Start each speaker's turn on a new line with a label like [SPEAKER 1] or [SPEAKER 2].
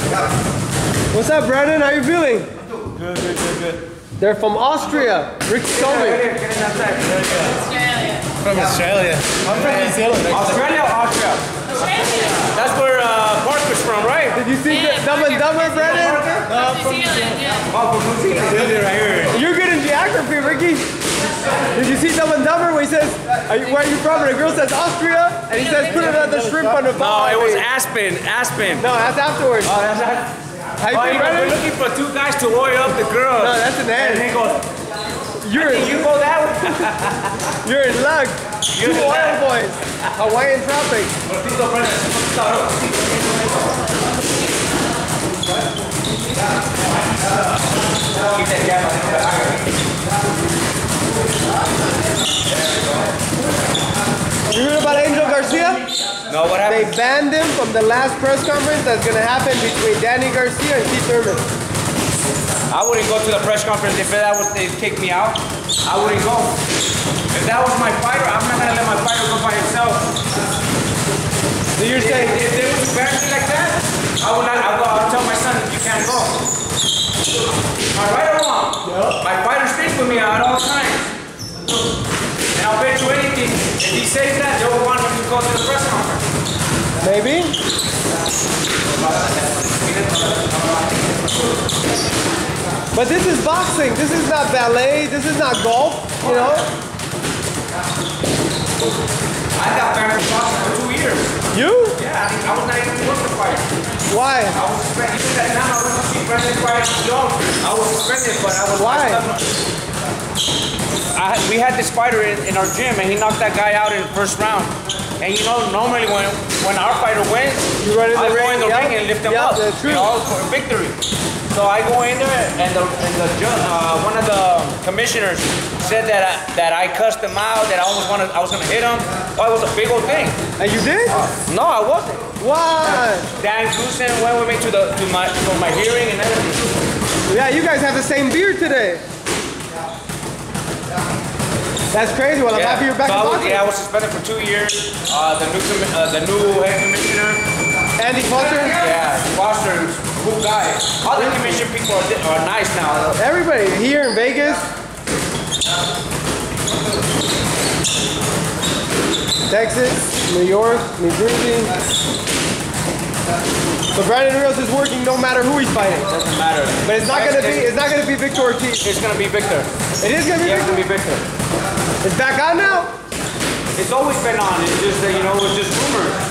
[SPEAKER 1] What's up, Brandon? How you feeling?
[SPEAKER 2] Good.
[SPEAKER 1] They're from Austria. Ricky told me.
[SPEAKER 3] Australia.
[SPEAKER 2] From Australia. I'm from New Zealand.
[SPEAKER 4] Australia or Austria?
[SPEAKER 3] Australia.
[SPEAKER 4] That's where Parker's from, right?
[SPEAKER 1] Did you see Dumb and Dumber, Brandon?
[SPEAKER 3] New Zealand, yeah.
[SPEAKER 4] Oh, from New Zealand. Right here.
[SPEAKER 1] You're good in geography, Ricky. Did you see Dumb and Dumber where he says, where are you from? And the girl says Austria, and he says, put another shrimp on the ball.
[SPEAKER 4] No, it was Aspen.
[SPEAKER 1] No, that's afterwards.
[SPEAKER 4] Oh, that's that.
[SPEAKER 1] How you feel,
[SPEAKER 4] We're
[SPEAKER 1] Brandon?
[SPEAKER 4] looking for two guys to oil up the girl.
[SPEAKER 1] No, that's an
[SPEAKER 4] And he
[SPEAKER 1] end.
[SPEAKER 4] goes, you go that way?
[SPEAKER 1] You're in luck. Two oil boys. Hawaiian tropics. You heard about Angel Garcia?
[SPEAKER 4] No, what
[SPEAKER 1] They
[SPEAKER 4] happened?
[SPEAKER 1] banned him from the last press conference that's going to happen between Danny Garcia and Keith Thurman.
[SPEAKER 4] I wouldn't go to the press conference if that would they kick me out. I wouldn't go. If that was my fighter, I'm not gonna let my fighter go by himself.
[SPEAKER 1] So you're saying
[SPEAKER 4] If they would ban me like that, I would not. I'll tell my son you can't go. Am I right or wrong?
[SPEAKER 1] Yep.
[SPEAKER 4] My fighter stays with me at all times. And I'll bet you anything, if he says that, they will want him to go to the press conference.
[SPEAKER 1] maybe? But this is boxing. This is not ballet. This is not golf, you know?
[SPEAKER 4] I got banned from boxing for 2 years.
[SPEAKER 1] You?
[SPEAKER 4] Yeah, I was not even supposed to fight.
[SPEAKER 1] Why?
[SPEAKER 4] I was suspended. Even that time I was see Brandon fight young. I was suspended, but I was.
[SPEAKER 1] Why?
[SPEAKER 4] We had this fighter in our gym, and he knocked that guy out in the first round. And you know, normally when our fighter wins,
[SPEAKER 1] You run in the
[SPEAKER 4] I go
[SPEAKER 1] ring,
[SPEAKER 4] in the
[SPEAKER 1] yep.
[SPEAKER 4] ring and lift him
[SPEAKER 1] Yep,
[SPEAKER 4] up,
[SPEAKER 1] that's true.
[SPEAKER 4] you know, for victory. So I go in there, and one of the commissioners said that I cussed him out, that I was gonna hit him. Oh, it was a big old thing.
[SPEAKER 1] And you did?
[SPEAKER 4] No, I wasn't.
[SPEAKER 1] Why?
[SPEAKER 4] Dan Goosen went with me for my hearing and everything.
[SPEAKER 1] Yeah, you guys have the same beard today. That's crazy. Well, I'm happy you're back in boxing.
[SPEAKER 4] I was suspended for 2 years. The new head commissioner,
[SPEAKER 1] Andy Foster?
[SPEAKER 4] yeah, Foster, cool guy. All the commission people are nice now.
[SPEAKER 1] Everybody here in Vegas, Texas, New York, New Jersey. So Brandon Rios is working no matter who he's fighting.
[SPEAKER 4] Doesn't matter.
[SPEAKER 1] But it's not gonna be Victor Ortiz.
[SPEAKER 4] It's gonna be Victor.
[SPEAKER 1] It is gonna be
[SPEAKER 4] Yeah, it's
[SPEAKER 1] Victor.
[SPEAKER 4] gonna be Victor.
[SPEAKER 1] It's back on now.
[SPEAKER 4] It's always been on. It's just that it's just rumors.